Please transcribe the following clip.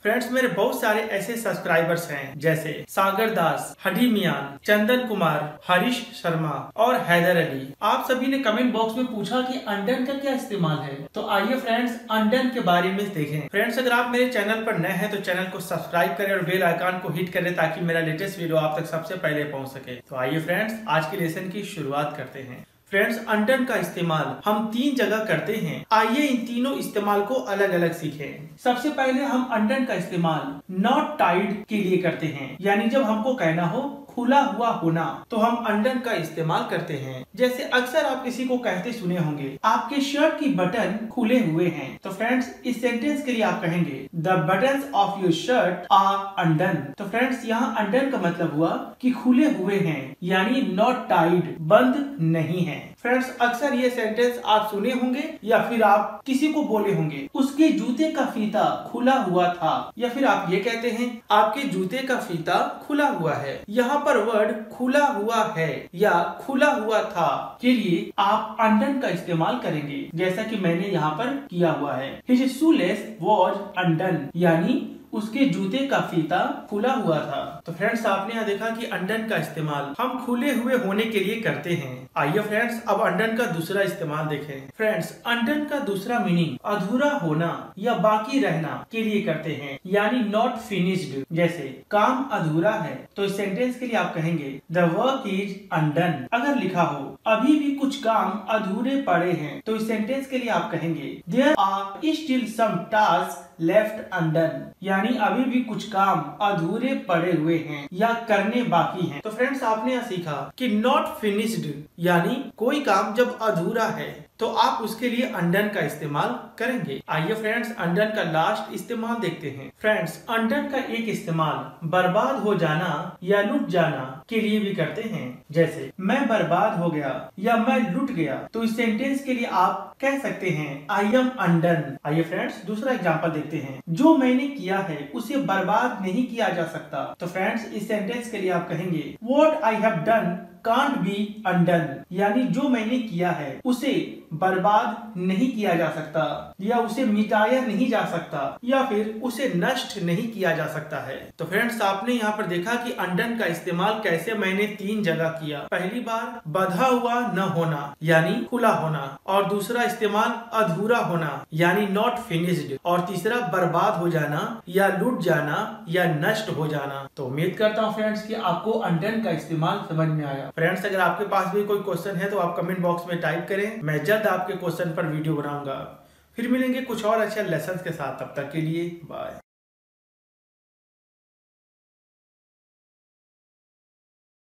Friends मेरे बहुत सारे ऐसे सब्सक्राइबर्स हैं जैसे सागर दास, हडी मियान, चंदन कुमार, हरीश शर्मा और हैदर अली। आप सभी ने कमेंट बॉक्स में पूछा कि अंडन का क्या इस्तेमाल है, तो आइए फ्रेंड्स अंडन के बारे में देखें। फ्रेंड्स अगर आप मेरे चैनल पर नए हैं तो चैनल को सब्सक्राइब करें और बेल आइकन को हिट करें ताकि मेरा लेटेस्ट वीडियो आप तक सबसे पहले पहुंच सके। तो आइए फ्रेंड्स आज के लेसन की शुरुआत करते हैं। फ्रेंड्स अंडन का इस्तेमाल हम 3 जगह करते हैं। आइए इन तीनों इस्तेमाल को अलग अलग सीखें। सबसे पहले हम अंडन का इस्तेमाल नॉट टाइड के लिए करते हैं, यानी जब हमको कहना हो खुला हुआ होना तो हम अंडन का इस्तेमाल करते हैं। जैसे अक्सर आप किसी को कहते सुने होंगे आपके शर्ट की बटन खुले हुए हैं, तो फ्रेंड्स इस सेंटेंस के लिए आप कहेंगे the buttons of your shirt are undone. तो फ्रेंड्स यहाँ अंडन का मतलब हुआ कि खुले हुए हैं, यानी नॉट टाइड, बंद नहीं है। फ्रेंड्स अक्सर ये सेंटेंस आप सुने होंगे या फिर आप किसी को बोले होंगे उसके जूते का फीता खुला हुआ था, या फिर आप ये कहते हैं आपके जूते का फीता खुला हुआ है। यहाँ पर वर्ड खुला हुआ है या खुला हुआ था के लिए आप अंडन का इस्तेमाल करेंगे, जैसा कि मैंने यहाँ पर किया हुआ है। His shoelace was undone, यानी उसके जूते का फीता खुला हुआ था। तो फ्रेंड्स आपने यहाँ देखा कि अंडन का इस्तेमाल हम खुले हुए होने के लिए करते हैं। आइए फ्रेंड्स अब अंडन का दूसरा इस्तेमाल देखें। फ्रेंड्स अंडन का दूसरा मीनिंग अधूरा होना या बाकी रहना के लिए करते हैं, यानी नॉट फिनिश्ड। जैसे काम अधूरा है तो इस सेंटेंस के लिए आप कहेंगे द वर्क इज अनडन। अगर लिखा हो अभी भी कुछ काम अधूरे पड़े हैं तो इस सेंटेंस के लिए आप कहेंगे there are still some task left undone, यानी अभी भी कुछ काम अधूरे पड़े हुए हैं या करने बाकी हैं। तो फ्रेंड्स आपने यहाँ सीखा कि नॉट फिनिश्ड यानी कोई काम जब अधूरा है तो आप उसके लिए अंडन का इस्तेमाल करेंगे। आइए फ्रेंड्स अंडन का लास्ट इस्तेमाल देखते हैं। फ्रेंड्स अंडन का एक इस्तेमाल बर्बाद हो जाना या लुट जाना के लिए भी करते हैं। जैसे मैं बर्बाद हो गया या मैं लुट गया, तो इस सेंटेंस के लिए आप कह सकते हैं आई एम अंडन। आइए फ्रेंड्स दूसरा एग्जांपल देखते हैं। जो मैंने किया है उसे बर्बाद नहीं किया जा सकता, तो फ्रेंड्स इस सेंटेंस के लिए आप कहेंगे what I have done can't be undone, यानी जो मैंने किया है उसे बर्बाद नहीं किया जा सकता या उसे मिटाया नहीं जा सकता या फिर उसे नष्ट नहीं किया जा सकता है। तो फ्रेंड्स आपने यहाँ पर देखा कि अंडन का इस्तेमाल कैसे मैंने 3 जगह किया। पहली बार बंधा हुआ न होना यानी खुला होना, और दूसरा इस्तेमाल अधूरा होना यानी नॉट फिनिश्ड, और तीसरा बर्बाद हो जाना या लूट जाना या नष्ट हो जाना। तो उम्मीद करता हूँ फ्रेंड्स कि आपको अंडन का इस्तेमाल समझ में आया। फ्रेंड्स अगर आपके पास भी कोई क्वेश्चन है तो आप कमेंट बॉक्स में टाइप करें, मैं जल्द आपके क्वेश्चन पर वीडियो बनाऊंगा। फिर मिलेंगे कुछ और अच्छे लेसन के साथ, तब तक के लिए बाय।